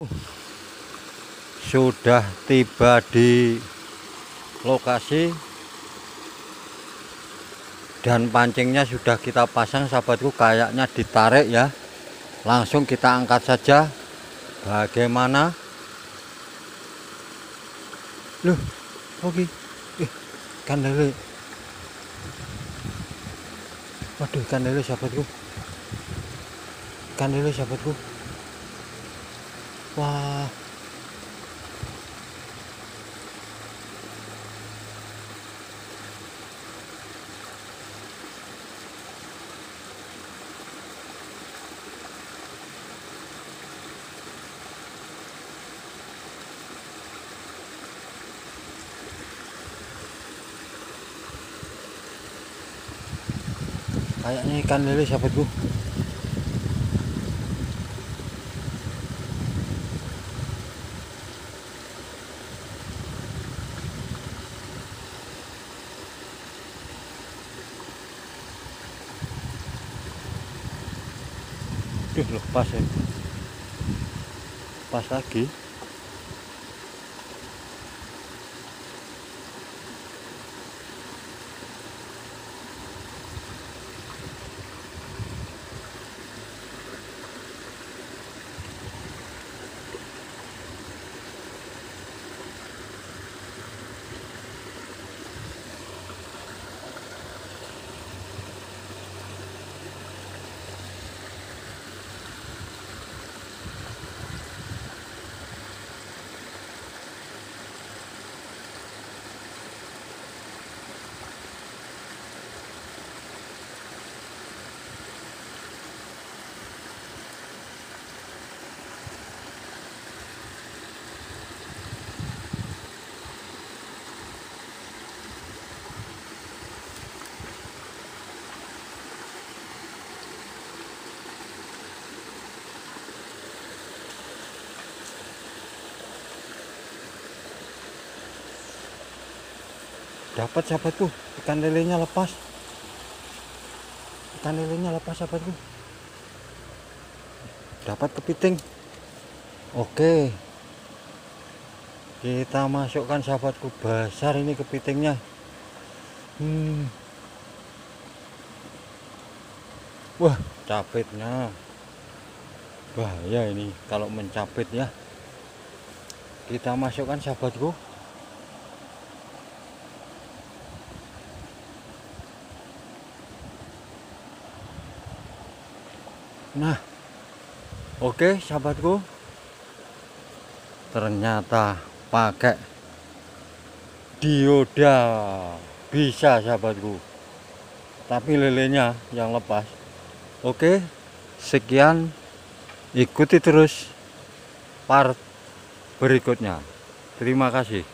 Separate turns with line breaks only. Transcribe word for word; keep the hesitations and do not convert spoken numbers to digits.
Sudah tiba di lokasi dan pancingnya sudah kita pasang, sahabatku. Kayaknya ditarik ya. Langsung kita angkat saja. Bagaimana? Loh, oke. Eh, ikan lele. Waduh, ikan lele, sahabatku. Ikan lele, sahabatku. Wah. Kayaknya ikan lele, sahabatku. Duh, lepas ya. Pas lagi. Dapat, sahabatku, ikan lelenya lepas. Ikan lelenya lepas, sahabatku. Dapat kepiting. Oke, kita masukkan, sahabatku. Besar ini kepitingnya. Hmm. Wah, capitnya bahaya ini kalau mencapit ya. Kita masukkan, sahabatku. Nah, oke, sahabatku, ternyata pakai dioda bisa, sahabatku, tapi lelenya yang lepas. Oke, sekian, ikuti terus part berikutnya. Terima kasih.